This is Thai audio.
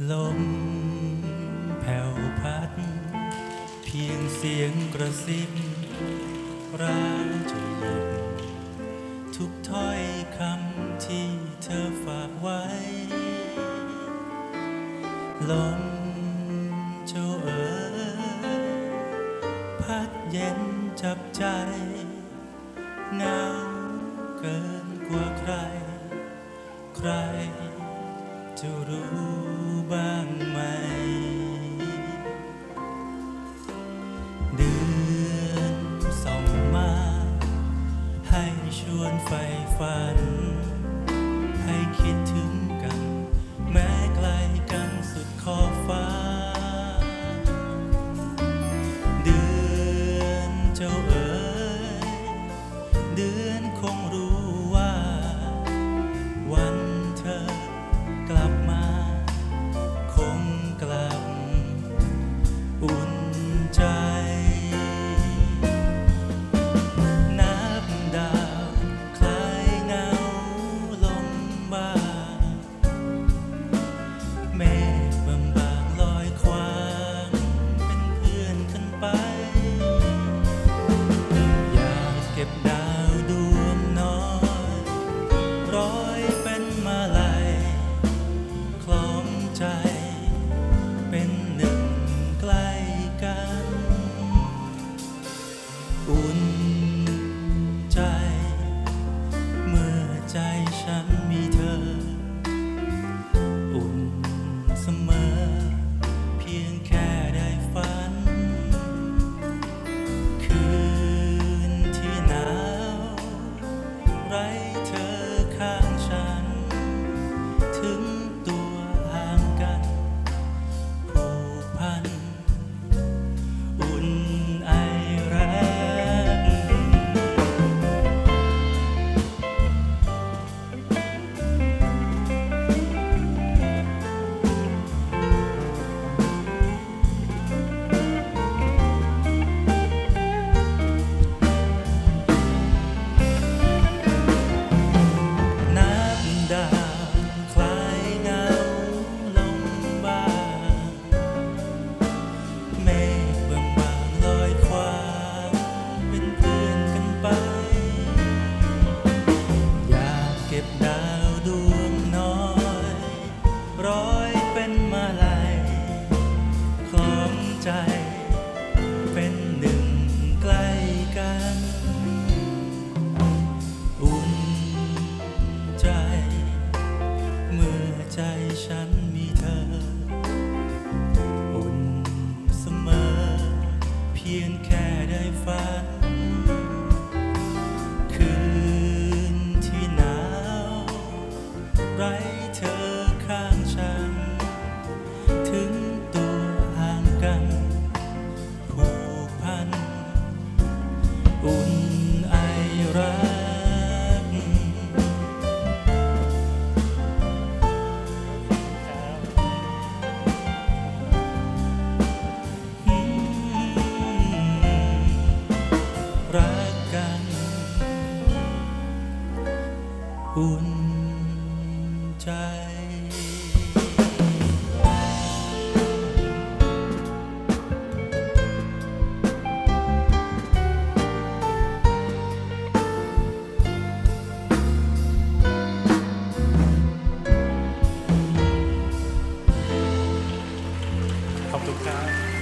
ลมแผ่วพัดเพียงเสียงกระซิบร้าวจะหยิบทุกถ้อยคำที่เธอฝากไว้ลมเจ้าเอ๋ยพัดเย็นจับใจเงาเกินกว่าใครใครจะรู้บ้างไหมเดือนส่องมาให้ชวนใฝ่ฝันให้คิดถึงกันแม้ไกลกันสุดขอบฟ้าเดือนเจ้าเอ๋ยเดือนคงรู้ว่าวันเธอกลับมาคงกลับอุ่นใจนับดาวคล้ายเงาลมบ้าเมฆบางๆลอยควางเป็นเพื่อนกันไปอยากเก็บดาวดวงน้อยร้อยเป็นมาลัยคล้องใจเป็นหนึ่งใกล้กันอุ่นใจเมื่อใจฉันมีเธออุ่นเสมอเพียงแค่ได้ฝันคืนที่หนาวไร้เธอข้างฉันถึงตัวห่างกันผูกพันอุ่นไอรักนับดาวคล้ายเงาลมบ้างเมฆบางๆลอยควางเป็นเพื่อนกันไปอยากเก็บดาวดวงน้อยร้อยเป็นมาลัยคล้องใจเป็นหนึ่งใกล้กันอุ่นใจเมื่อใจฉันมีเธออุ่นเสมอเพียงแค่ได้ฝันคืนที่หนาวไร้เธอข้างฉันถึงตัวห่างกันผูกพันอุ่นไอรักรักกันอุ่นใจ ขอบคุณครับ